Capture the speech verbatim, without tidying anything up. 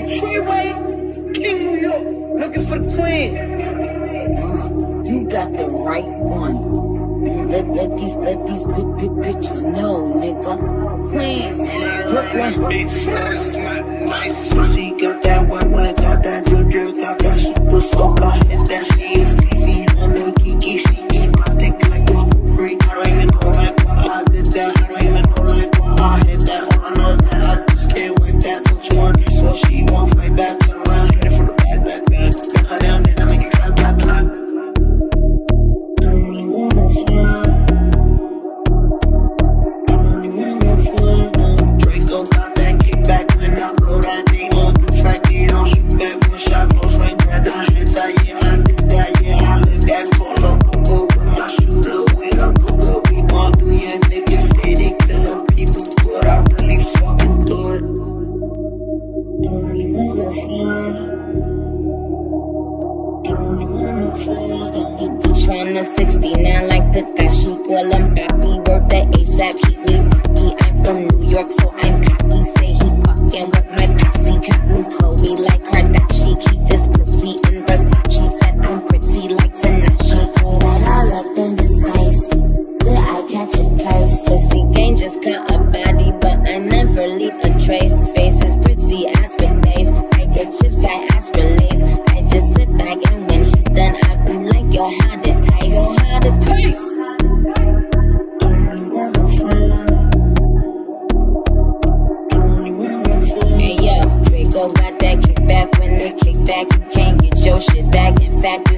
Freeway, King New York, looking for the queen. Uh, you got the right one. Let, let these, let these big, big bitches know, nigga. Queens, Brooklyn. She got that wet, wet, got that juju, got that super soak. I hit that she is FEFE, honey, Kiki, she eat my dick like it's free. I don't even know like why I did that, I don't even know like why I hit that. All I know is that I just can't wait that till twenty, so she won't fight back. Turn around, hit it for the back, back, back. Back her down, then I make it clap, clap, clap. I don't really wanna fly. I don't really wanna fly, no. Draco got that kickback when I blow that thing on the track. Yeah, I'll shoot back one shot, close range, grab that hit that. Yeah, I did that, yeah, I live that polo. Oh, I shoot up with a Google. We gon' do your niggas say they killin' people, but I really fucking do it. I don't really wanna fly. I don't really wanna fly. He be tryna sixty-nine like Takashi, call him Pappy, work the ASAP, keep me rocky. I'm from New York, so I'm cocky. Say he fucking with my posse, cotton Chloe like Kardashian. Keep this pussy in Versace, said I'm pretty like Tanashi. Put it all up in this place, did I catch a case? Pussy gang just cut a body, but I never leave a trace. Face is pretty, ass with bass. I get chips, I ask for lace. I just sit back and when he done, I be like, yo, how to taste? Yo, how to taste? I don't really wanna fly. I don't really wanna fly. Hey yo, Draco got that kickback. When they kick back, you can't get your shit back. In fact,